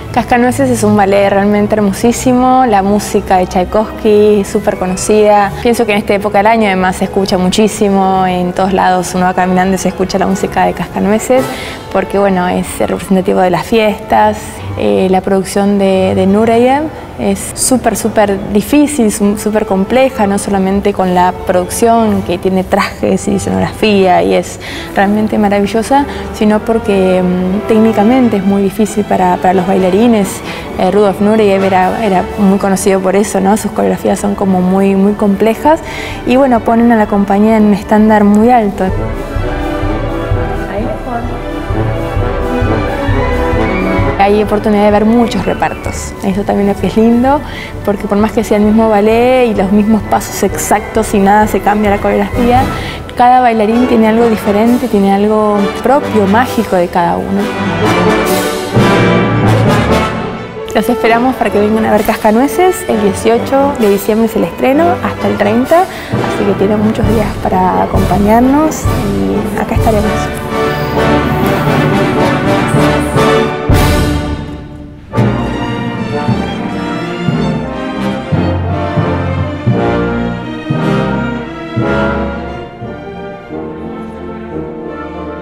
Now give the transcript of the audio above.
Cascanueces es un ballet realmente hermosísimo, la música de Tchaikovsky es súper conocida. Pienso que en esta época del año además se escucha muchísimo, en todos lados uno va caminando y se escucha la música de Cascanueces, porque bueno, es representativo de las fiestas. La producción de Nureyev es súper difícil, súper compleja, no solamente con la producción que tiene trajes y escenografía y es realmente maravillosa, sino porque técnicamente es muy difícil para los bailarines. Rudolf Nureyev era muy conocido por eso, ¿no? Sus coreografías son como muy complejas y bueno, ponen a la compañía en un estándar muy alto. Hay oportunidad de ver muchos repartos, eso también es que es lindo, porque por más que sea el mismo ballet y los mismos pasos exactos y nada se cambia la coreografía, cada bailarín tiene algo diferente, tiene algo propio, mágico de cada uno. Los esperamos para que vengan a ver Cascanueces. El 18 de diciembre es el estreno, hasta el 30, así que tienen muchos días para acompañarnos y acá estaremos.